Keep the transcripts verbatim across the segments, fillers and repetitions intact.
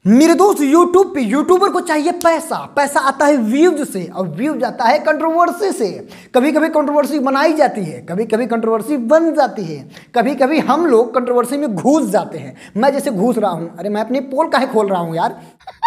मेरे दोस्त यूट्यूब पे यूट्यूबर को चाहिए पैसा। पैसा आता है व्यूज से और व्यूज आता है कंट्रोवर्सी से। कभी कभी कंट्रोवर्सी बनाई जाती है, कभी कभी कंट्रोवर्सी बन जाती है, कभी कभी हम लोग कंट्रोवर्सी में घुस जाते हैं। मैं जैसे घुस रहा हूं, अरे मैं अपनी पोल काहे खोल रहा हूं यार।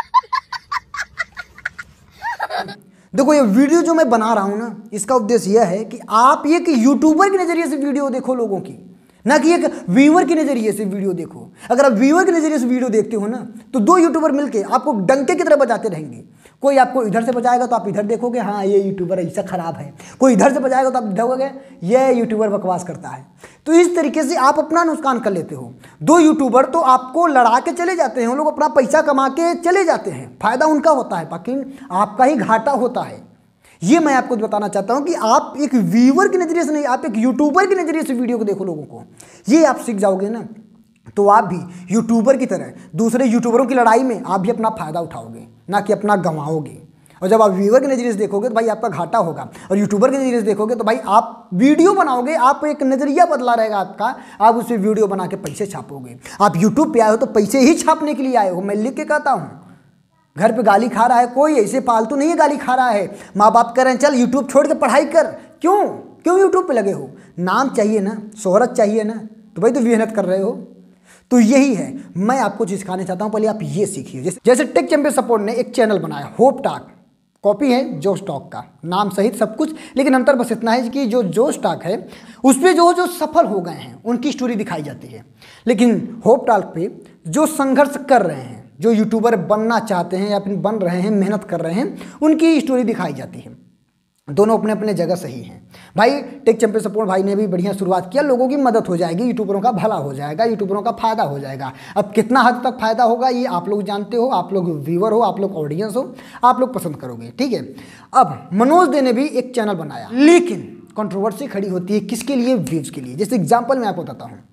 देखो ये वीडियो जो मैं बना रहा हूं ना, इसका उद्देश्य यह है कि आप एक यूट्यूबर के नजरिए से वीडियो देखो लोगों की, ना कि एक व्यूअर के नजरिए से वीडियो देखो। अगर आप व्यूअर के नजरिए से वीडियो देखते हो ना, तो दो यूट्यूबर मिलके आपको डंके की तरह बजाते रहेंगे। कोई आपको इधर से बजाएगा तो आप इधर देखोगे, हाँ ये यूट्यूबर ऐसा खराब है। कोई इधर से बजाएगा तो आप देखोगे ये यूट्यूबर बकवास करता है। तो इस तरीके से आप अपना नुकसान कर लेते हो। दो यूट्यूबर तो आपको लड़ा के चले जाते हैं, वो लोग अपना पैसा कमा के चले जाते हैं, फायदा उनका होता है, बाकी आपका ही घाटा होता है। ये मैं आपको बताना चाहता हूं कि आप एक व्यूअर के नजरिए से नहीं, आप एक यूट्यूबर के नजरिए से वीडियो को देखो लोगों को। ये आप सीख जाओगे ना, तो आप भी यूट्यूबर की तरह दूसरे यूट्यूबरों की लड़ाई में आप भी अपना फायदा उठाओगे, ना कि अपना गंवाओगे। और जब आप व्यूअर के नजरिए से देखोगे तो भाई आपका घाटा होगा, और यूट्यूबर के नजरिए से देखोगे तो भाई आप वीडियो बनाओगे, आप एक नजरिया बदला रहेगा आपका, आप उससे वीडियो बना के पैसे छापोगे। आप यूट्यूब पे आए हो तो पैसे ही छापने के लिए आए हो। मैं लिख के कहता हूँ, घर पे गाली खा रहा है कोई, ऐसे फालतू नहीं है गाली खा रहा है। माँ बाप कह रहे हैं चल यूट्यूब छोड़ के पढ़ाई कर, क्यों क्यों यूट्यूब पे लगे हो? नाम चाहिए ना, शोहरत चाहिए ना, तो भाई तो मेहनत कर रहे हो। तो यही है, मैं आपको चीज़ सिखाना चाहता हूँ, पहले आप ये सीखिए। जैसे जैसे टेक चैंपियन सपोर्ट ने एक चैनल बनाया, होप टॉक, कॉपी है जो स्टॉक का, नाम सहित सब कुछ, लेकिन अंतर बस इतना है कि जो जो स्टॉक है उस पर जो जो सफल हो गए हैं उनकी स्टोरी दिखाई जाती है, लेकिन होप टॉक पे जो संघर्ष कर रहे हैं, जो यूट्यूबर बनना चाहते हैं या फिर बन रहे हैं, मेहनत कर रहे हैं, उनकी स्टोरी दिखाई जाती है। दोनों अपने अपने जगह सही हैं। भाई टेक चैंपियन सपोर्ट भाई ने भी बढ़िया शुरुआत किया, लोगों की मदद हो जाएगी, यूट्यूबरों का भला हो जाएगा, यूट्यूबरों का फायदा हो जाएगा। अब कितना हद तक फायदा होगा ये आप लोग जानते हो, आप लोग व्यूअर हो, आप लोग ऑडियंस हो, आप लोग पसंद करोगे, ठीक है। अब मनोज दे ने भी एक चैनल बनाया, लेकिन कंट्रोवर्सी खड़ी होती है किसके लिए? व्यूज के लिए। जैसे एग्जाम्पल मैं आपको बताता हूँ,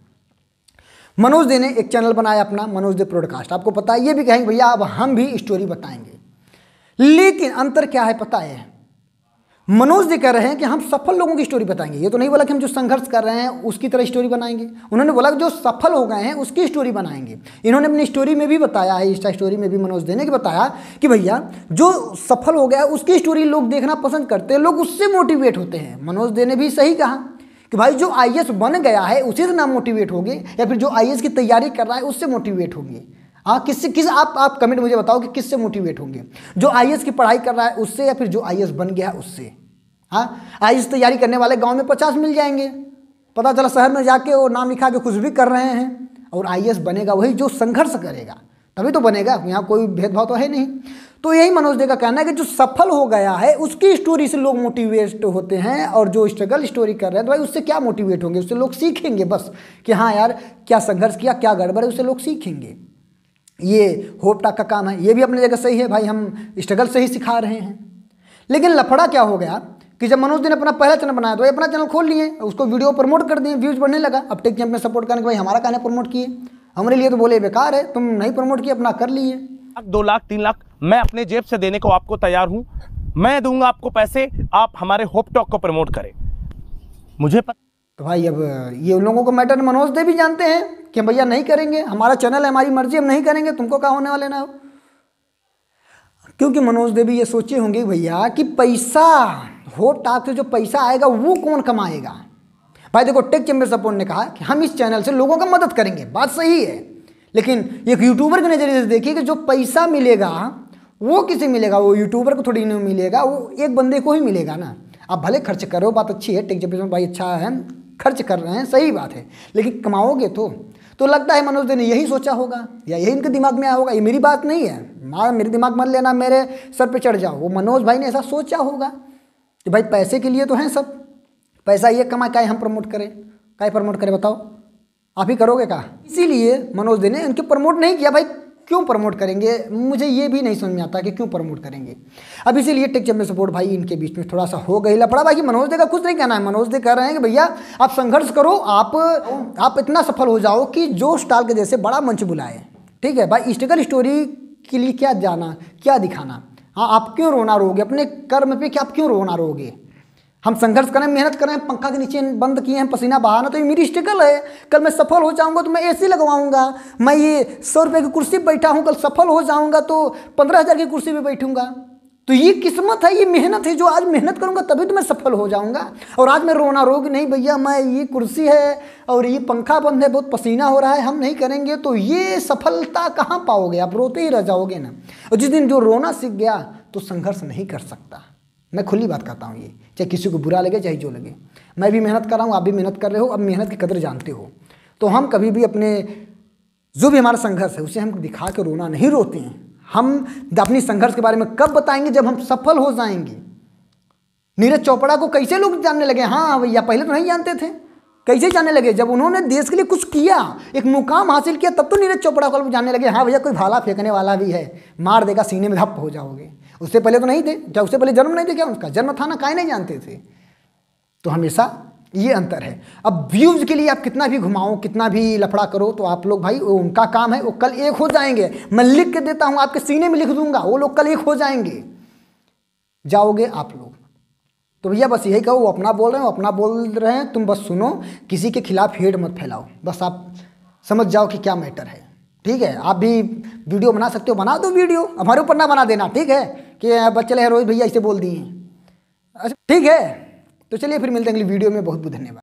मनोज दे ने एक चैनल बनाया अपना, मनोज दे प्रोडकास्ट, आपको पता है, ये भी कहेंगे भैया अब हम भी स्टोरी बताएंगे, लेकिन अंतर क्या है पता है? मनोज दे कह रहे हैं कि हम सफल लोगों की स्टोरी बताएंगे। ये तो नहीं बोला कि हम जो संघर्ष कर रहे हैं उसकी तरह स्टोरी बनाएंगे, उन्होंने बोला कि जो सफल हो गए हैं उसकी स्टोरी बनाएंगे। इन्होंने अपनी स्टोरी में भी बताया है, इंस्टा स्टोरी में भी मनोज दे ने बताया कि भैया जो सफल हो गया उसकी स्टोरी लोग देखना पसंद करते हैं, लोग उससे मोटिवेट होते हैं। मनोज दे ने भी सही कहा कि भाई जो आई ए एस बन गया है उसी से ना मोटिवेट होगे, या फिर जो आई ए एस की तैयारी कर रहा है उससे मोटिवेट होंगे। हाँ, किससे किस आप आप कमेंट मुझे बताओ कि किससे मोटिवेट होंगे? जो आई ए एस की पढ़ाई कर रहा है उससे, या फिर जो आई ए एस बन गया है उससे? हाँ, आई ए एस तैयारी करने वाले गांव में पचास मिल जाएंगे, पता चला शहर में जाके वो नाम लिखा के कुछ भी कर रहे हैं। और आई ए एस बनेगा वही जो संघर्ष करेगा, तभी तो बनेगा, यहाँ कोई भेदभाव तो है नहीं। तो यही मनोज दे का कहना है कि जो सफल हो गया है उसकी स्टोरी से लोग मोटिवेट होते हैं, और जो स्ट्रगल स्टोरी कर रहे हैं तो भाई उससे क्या मोटिवेट होंगे? उससे लोग सीखेंगे बस कि हाँ यार क्या संघर्ष किया, क्या गड़बड़ है, उससे लोग सीखेंगे। ये होप टॉक का काम है, ये भी अपनी जगह सही है, भाई हम स्ट्रगल से ही सिखा रहे हैं। लेकिन लफड़ा क्या हो गया कि जब मनोज ने अपना पहला चैनल बनाया तो अपना चैनल खोल लिए, उसको वीडियो प्रमोट कर दिए, व्यूज बढ़ने लगा। अब टेक चैंपियन सपोर्ट करने के भाई हमारा कहने प्रमोट किए, हमारे लिए तो बोले बेकार है, तुम नहीं प्रमोट किए, अपना कर लिए। दो लाख तीन लाख मैं अपने जेब से देने को आपको तैयार हूं, मैं दूंगा आपको पैसे, आप हमारे होप टॉक को प्रमोट करें। मुझे पता तो भाई अब ये उन लोगों को मैटर मनोज दे भी जानते हैं कि भैया नहीं करेंगे, हमारा चैनल है, हमारी मर्जी, हम नहीं करेंगे, तुमको क्या होने वाले ना हो। क्योंकि मनोज दे भी ये सोचे होंगे भैया कि पैसा होप टॉक से जो पैसा आएगा वो कौन कमाएगा। भाई देखो टेक चैंपियन सपोर्ट ने कहा कि हम इस चैनल से लोगों का मदद करेंगे, बात सही है, लेकिन एक यूट्यूबर के नजरिए से देखिए कि जो पैसा मिलेगा वो किसे मिलेगा? वो यूट्यूबर को थोड़ी नहीं मिलेगा, वो एक बंदे को ही मिलेगा ना। आप भले खर्च करो, बात अच्छी है, टेक चैंपियन भाई अच्छा है, खर्च कर रहे हैं, सही बात है, लेकिन कमाओगे तो तो लगता है मनोज ने यही सोचा होगा, या यही इनके दिमाग में आया होगा। ये मेरी बात नहीं है, माँ मेरे दिमाग मत लेना, मेरे सर पे चढ़ जाओ। वो मनोज भाई ने ऐसा सोचा होगा कि भाई पैसे के लिए तो हैं सब, पैसा ये कमाए, काहे हम प्रमोट करें, काहे प्रमोट करें बताओ, आप ही करोगे का? इसीलिए मनोज दे ने उनके प्रमोट नहीं किया। भाई क्यों प्रमोट करेंगे? मुझे ये भी नहीं समझ में आता कि क्यों प्रमोट करेंगे। अब इसीलिए टेक चैंपियन सपोर्ट भाई इनके बीच में थोड़ा सा हो गई लफड़ा। भाई मनोज दे का कुछ नहीं कहना है, मनोज दे कह रहे हैं कि भैया आप संघर्ष करो, आप आप इतना सफल हो जाओ कि जो स्टार के जैसे बड़ा मंच बुलाए, ठीक है भाई। स्ट्रगल स्टोरी के लिए क्या जाना, क्या दिखाना? हाँ, आप क्यों रोना रोगे अपने कर्म पे, क्या आप क्यों रोना रोगे? हम संघर्ष करें, मेहनत करें, पंखा के नीचे बंद किए हैं, पसीना बहाना, तो ये मेरी स्ट्रगल है। कल मैं सफल हो जाऊंगा तो मैं एसी लगवाऊंगा, मैं ये सौ रुपये की कुर्सी पर बैठा हूँ, कल सफल हो जाऊंगा तो पंद्रह हज़ार की कुर्सी पर बैठूंगा। तो ये किस्मत है, ये मेहनत है, जो आज मेहनत करूंगा तभी तो मैं सफल हो जाऊंगा। और आज मैं रोना रोग नहीं भैया, मैं ये कुर्सी है और ये पंखा बंद है, बहुत पसीना हो रहा है, हम नहीं करेंगे, तो ये सफलता कहाँ पाओगे? आप रोते ही रह जाओगे ना। और जिस दिन जो रोना सीख गया तो संघर्ष नहीं कर सकता। मैं खुली बात करता हूँ, ये चाहे किसी को बुरा लगे चाहे जो लगे। मैं भी मेहनत कर रहा हूँ, आप भी मेहनत कर रहे हो, अब मेहनत की कदर जानते हो। तो हम कभी भी अपने जो भी हमारा संघर्ष है उसे हम दिखा के रोना नहीं रोते हैं। हम अपनी संघर्ष के बारे में कब बताएंगे? जब हम सफल हो जाएंगे। नीरज चोपड़ा को कैसे लोग जानने लगे? हाँ भैया, पहले तो नहीं जानते थे। कैसे जानने लगे? जब उन्होंने देश के लिए कुछ किया, एक मुकाम हासिल किया, तब तो नीरज चोपड़ा को लोग जानने लगे। हाँ भैया, कोई भाला फेंकने वाला भी है, मार देगा सीने में, धप हो जाओगे। उससे पहले तो नहीं थे, जब उससे पहले जन्म नहीं थे, क्या उनका जन्म था ना, काहे नहीं जानते थे। तो हमेशा ये अंतर है। अब व्यूज के लिए आप कितना भी घुमाओ, कितना भी लफड़ा करो, तो आप लोग भाई, वो उनका काम है, वो कल एक हो जाएंगे। मैं लिख के देता हूँ, आपके सीने में लिख दूंगा, वो लोग कल एक हो जाएंगे, जाओगे आप लोग। तो भैया बस यही कहो, वो अपना बोल रहे हैं, वो अपना बोल रहे हैं, तुम बस सुनो, किसी के खिलाफ हेड मत फैलाओ, बस आप समझ जाओ कि क्या मैटर है। ठीक है, आप भी वीडियो बना सकते हो, बना दो वीडियो, हमारे ऊपर ना बना देना, ठीक है, कि बच्चे रोहित भैया ऐसे बोल दिए। अच्छा ठीक है, तो चलिए फिर मिलते हैं अगली वीडियो में। बहुत बहुत धन्यवाद।